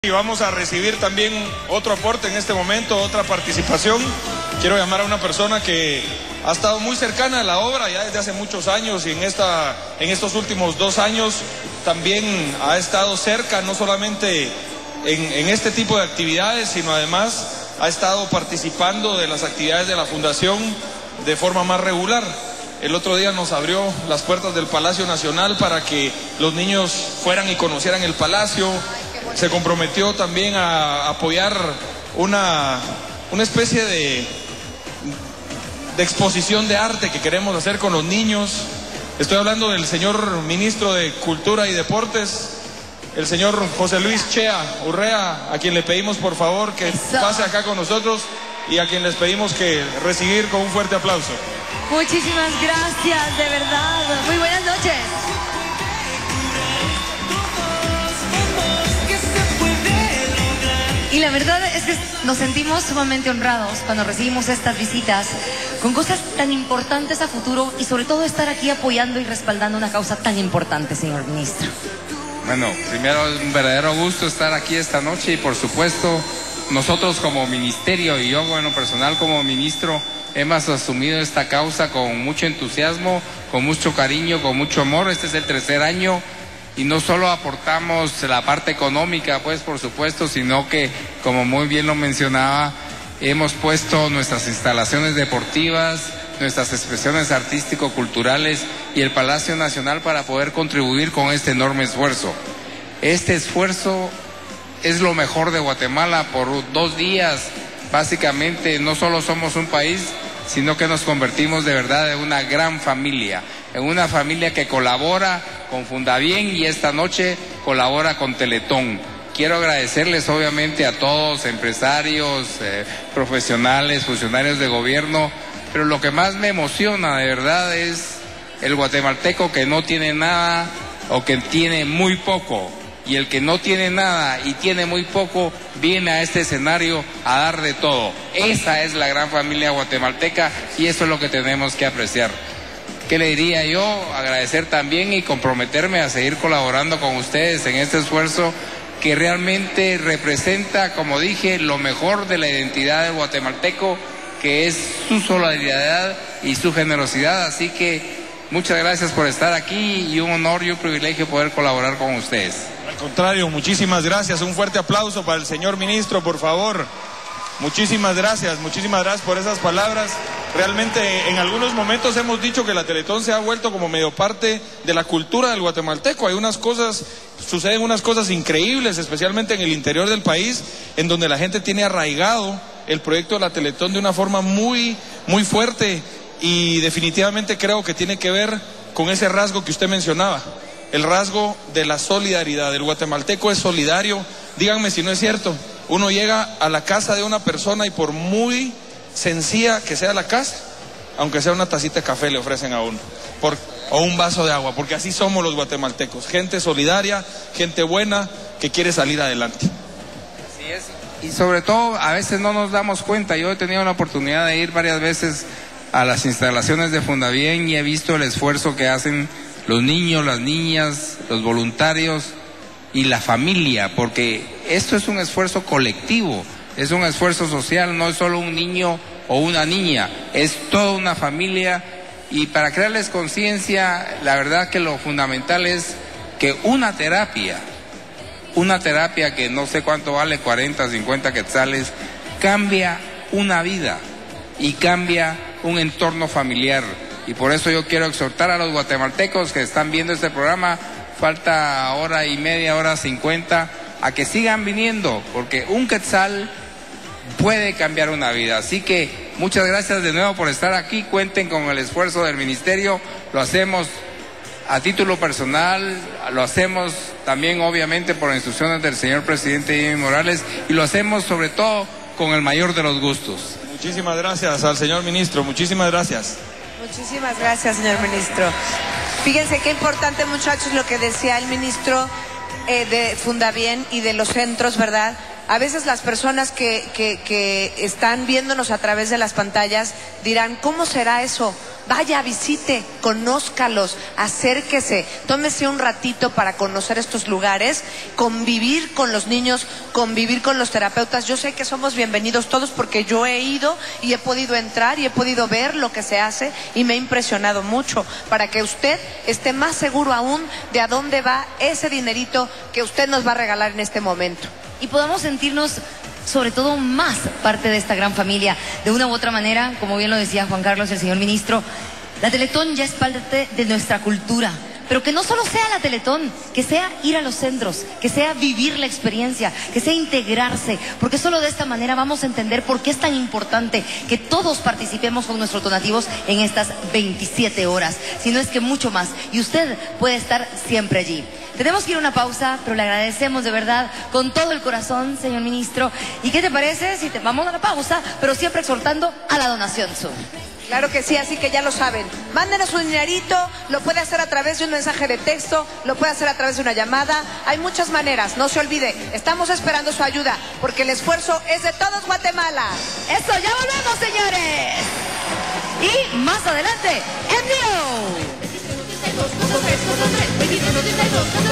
Y vamos a recibir también otro aporte en este momento, otra participación. Quiero llamar a una persona que ha estado muy cercana a la obra ya desde hace muchos años y en estos últimos 2 años también ha estado cerca, no solamente en este tipo de actividades, sino además ha estado participando de las actividades de la Fundación de forma más regular. El otro día nos abrió las puertas del Palacio Nacional para que los niños fueran y conocieran el Palacio. Se comprometió también a apoyar una especie de exposición de arte que queremos hacer con los niños. Estoy hablando del señor ministro de Cultura y Deportes, el señor José Luis Chea Urrea, a quien le pedimos por favor que pase acá con nosotros y a quien les pedimos que recibir con un fuerte aplauso. Muchísimas gracias, de verdad. Muy buenas noches. Y la verdad es que nos sentimos sumamente honrados cuando recibimos estas visitas con cosas tan importantes a futuro y sobre todo estar aquí apoyando y respaldando una causa tan importante, señor ministro. Bueno, primero es un verdadero gusto estar aquí esta noche y por supuesto nosotros como ministerio y yo en lo personal como ministro hemos asumido esta causa con mucho entusiasmo, con mucho cariño, con mucho amor. Este es el 3er año. Y no solo aportamos la parte económica, pues por supuesto, sino que, como muy bien lo mencionaba, hemos puesto nuestras instalaciones deportivas, nuestras expresiones artístico-culturales y el Palacio Nacional para poder contribuir con este enorme esfuerzo. Este esfuerzo es lo mejor de Guatemala. Por 2 días, básicamente, no solo somos un país, sino que nos convertimos de verdad en una gran familia, en una familia que colabora con Fundabien y esta noche colabora con Teletón. Quiero agradecerles obviamente a todos, empresarios, profesionales, funcionarios de gobierno, pero lo que más me emociona de verdad es el guatemalteco que no tiene nada o que tiene muy poco. Y el que no tiene nada y tiene muy poco viene a este escenario a dar de todo. Esa es la gran familia guatemalteca y eso es lo que tenemos que apreciar. ¿Qué le diría yo? Agradecer también y comprometerme a seguir colaborando con ustedes en este esfuerzo que realmente representa, como dije, lo mejor de la identidad del guatemalteco, que es su solidaridad y su generosidad. Así que muchas gracias por estar aquí y un honor y un privilegio poder colaborar con ustedes. Al contrario, muchísimas gracias. Un fuerte aplauso para el señor ministro, por favor. Muchísimas gracias por esas palabras. Realmente en algunos momentos hemos dicho que la Teletón se ha vuelto como medio parte de la cultura del guatemalteco. Suceden unas cosas increíbles, especialmente en el interior del país, en donde la gente tiene arraigado el proyecto de la Teletón de una forma muy, muy fuerte y definitivamente creo que tiene que ver con ese rasgo que usted mencionaba, el rasgo de la solidaridad. El guatemalteco es solidario. Díganme si no es cierto. Uno llega a la casa de una persona y por muy sencilla que sea la casa, aunque sea una tacita de café le ofrecen a uno, o un vaso de agua, porque así somos los guatemaltecos, gente solidaria, gente buena que quiere salir adelante. Así es. Y sobre todo a veces no nos damos cuenta. Yo he tenido la oportunidad de ir varias veces a las instalaciones de Fundabien y he visto el esfuerzo que hacen los niños, las niñas, los voluntarios y la familia, porque esto es un esfuerzo colectivo, es un esfuerzo social, no es solo un niño o una niña, es toda una familia. Y para crearles conciencia, la verdad que lo fundamental es que una terapia que no sé cuánto vale, 40, 50 quetzales, cambia una vida y cambia un entorno familiar. Y por eso yo quiero exhortar a los guatemaltecos que están viendo este programa, falta 1:30, 1:50, a que sigan viniendo, porque un quetzal puede cambiar una vida. Así que muchas gracias de nuevo por estar aquí. Cuenten con el esfuerzo del ministerio. Lo hacemos a título personal, lo hacemos también obviamente por instrucciones del señor presidente Jimmy Morales y lo hacemos sobre todo con el mayor de los gustos. Muchísimas gracias al señor ministro, muchísimas gracias. Muchísimas gracias, señor ministro. Fíjense qué importante, muchachos, lo que decía el ministro de Fundabien y de los centros, ¿verdad? A veces las personas que están viéndonos a través de las pantallas dirán, ¿cómo será eso? Vaya, visite, conózcalos, acérquese, tómese un ratito para conocer estos lugares, convivir con los niños, convivir con los terapeutas. Yo sé que somos bienvenidos todos porque yo he ido y he podido entrar y he podido ver lo que se hace y me ha impresionado mucho, para que usted esté más seguro aún de a dónde va ese dinerito que usted nos va a regalar en este momento. Y podamos sentirnos sobre todo más parte de esta gran familia. De una u otra manera, como bien lo decía Juan Carlos y el señor ministro, la Teletón ya es parte de nuestra cultura. Pero que no solo sea la Teletón, que sea ir a los centros, que sea vivir la experiencia, que sea integrarse, porque solo de esta manera vamos a entender por qué es tan importante que todos participemos con nuestros donativos en estas 27 horas, si no es que mucho más, y usted puede estar siempre allí. Tenemos que ir a una pausa, pero le agradecemos de verdad con todo el corazón, señor ministro. ¿Y qué te parece si vamos a la pausa, pero siempre exhortando a la donación, Claro que sí, así que ya lo saben. Mándenos un dinerito, lo puede hacer a través de un mensaje de texto, lo puede hacer a través de una llamada. Hay muchas maneras, no se olvide. Estamos esperando su ayuda, porque el esfuerzo es de todos Guatemala. Eso, ya volvemos, señores. Y más adelante, en vivo.